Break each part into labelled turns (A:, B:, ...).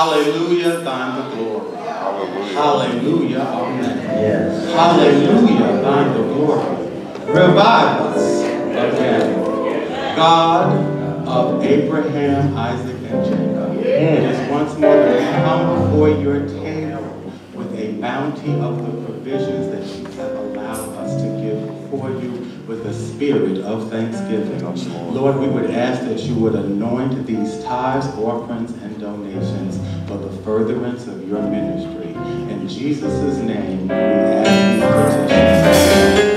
A: Hallelujah, thine the glory.
B: Hallelujah.
A: Hallelujah, amen.
C: Yes.
A: Hallelujah, thine the glory. Revive us again. God of Abraham, Isaac, and Jacob, it is once more that we come before your table with a bounty of the provisions that you have allowed us to give before you with a spirit of thanksgiving. Lord, we would ask that you would anoint these tithes, offerings, and donations for the furtherance of your ministry. In Jesus' name, we ask these petitions.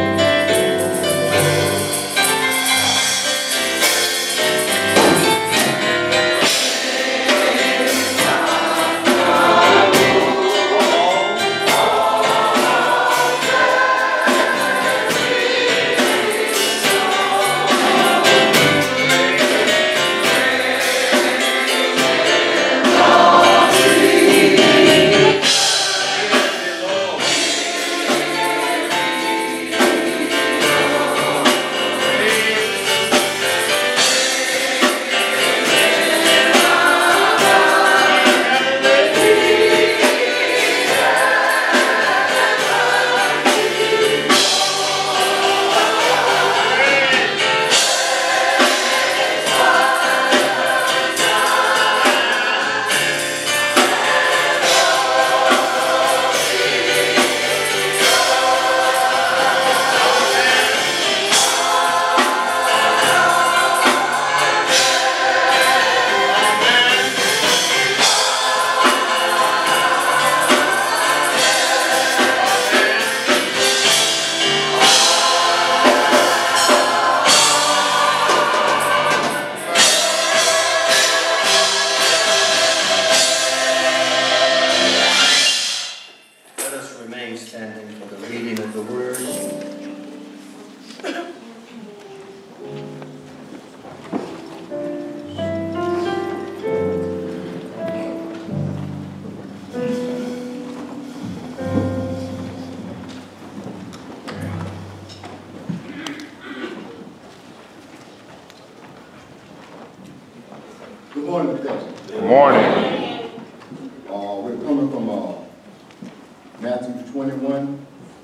D: Good morning, Professor.
B: Good morning.
D: We're coming from Matthew 21,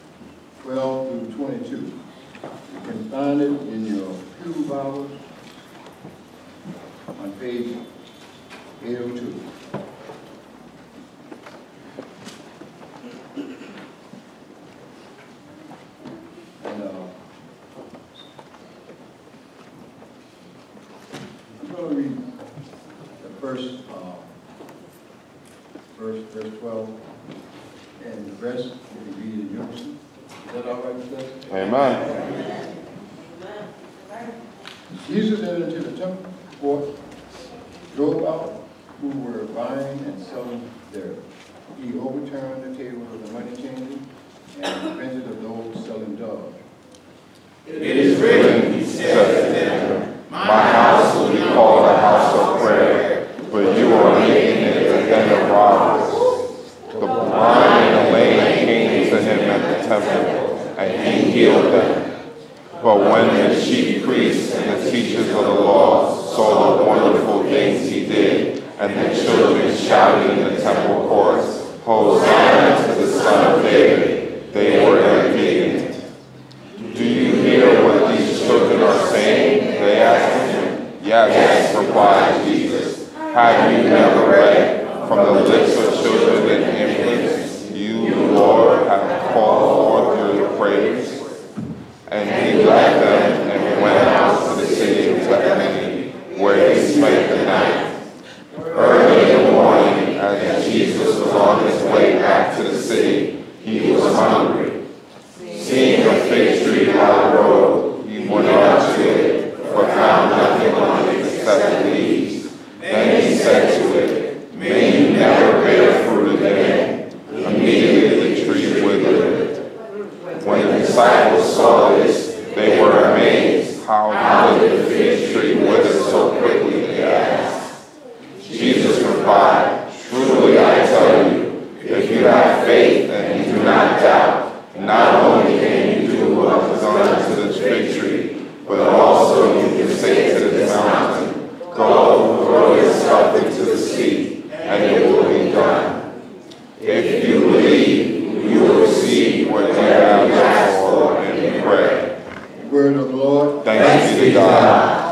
D: 12 through 22. You can find it in your Pew Bibles on page 802. And I'm going to read verse 12, and the rest will be read in unison. Is that all right, Professor?
B: Amen.
D: Jesus entered into the temple court, drove out who were buying and selling there. He overturned the tables of the money changers and prevented of those selling doves.
B: It is written, he said to them, my house will be called a house of prayer, but you are making it a den of robbers. The blind and the lame came to him at the temple, and he healed them. But when the chief priests and the teachers of the law saw the wonderful things he did, and the children shouting in the temple courts, Hosanna to the Son of David, they were indignant. Do you hear what these children are saying? They asked him. Yes, replied Jesus. Have you never read, from the lips of children and infants, you, Lord, have called forth your praise? And he left them and went out to the city of Bethany, where he spent the night. Early in the morning, as Jesus was on his way back to the city, he was hungry. Seeing a fig tree by the road, he went up to it, but found nothing on it except leaves. Then he said to it, may you never bear fruit again. Immediately the tree withered. When the disciples saw this, they were amazed. How did the fig tree wither so quickly, they asked. Jesus replied, truly I tell you, if you have faith and you do not doubt, not only can you do what was done to this fig tree, but also you can say to this mountain, go throw yourself into the sea, and it what you have for and we pray.
D: Word of the Lord.
B: Thanks be to God.